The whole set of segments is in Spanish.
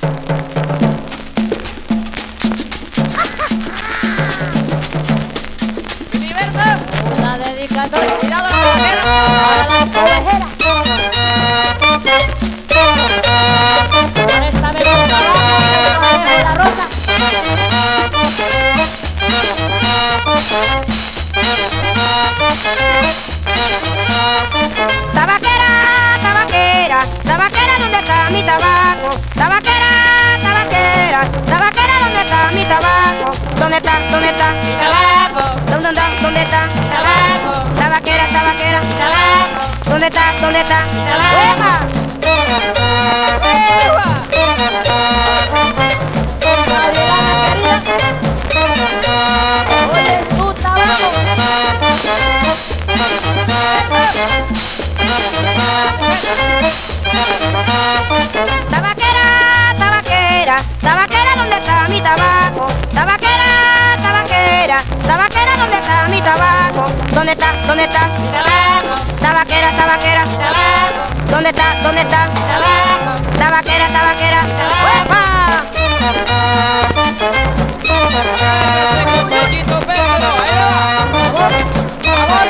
Una dedicatoria. Cuidado la tabacera. Para las ovejeras. Por esta vez por trabajo de la rosa. Tabaquera, tabaquera, tabaquera, ¿dónde está mi tabaco? Tabaquera, tabaquera, tabaquera, ¿dónde está mi tabaco? ¿Dónde está? ¿Dónde está? Mi tabaco, ¿Dónde está? ¿Dónde está? mi tabaco, Tabaquera, tabaquera, mi tabaco, ¿dónde está? ¿Dónde está? tabaco. Oye, tu tabaco. Tabaquera, tabaquera, tabaquera, ¿dónde está mi tabaco? Tabaquera, tabaquera, tabaquera, ¿dónde está mi tabaco? ¿Dónde está? ¿Dónde está? Mi tabaco, Tabaquera, tabaquera, mi tabaco, ¿dónde está? ¿Dónde está? mi tabaco. Tabaquera, tabaquera, ¡uepa! Pollito Pedro, ahí va.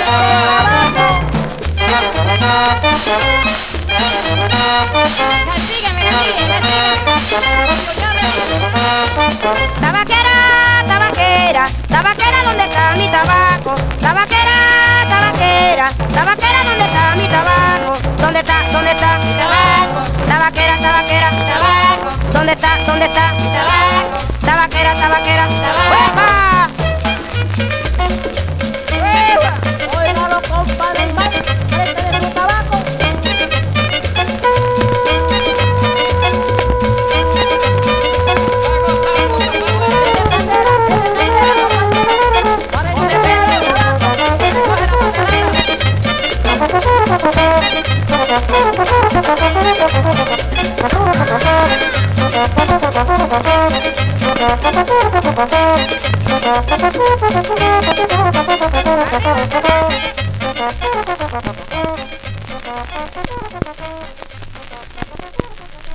Tabaquera, tabaquera, tabaquera, ¿dónde está mi tabaco? Tabaquera, tabaquera, tabaquera, ¿dónde está mi tabaco? ¿Dónde está? ¿Dónde está? Mi tabaco, Tabaquera, tabaquera, mi tabaco, ¿dónde está? ¿Dónde está? mi tabaco. Tabaquera, tabaquera, Tabaco. ¡uepa! Óigalo, compadre, el mal, frente de tu tabaco. Tabaquera,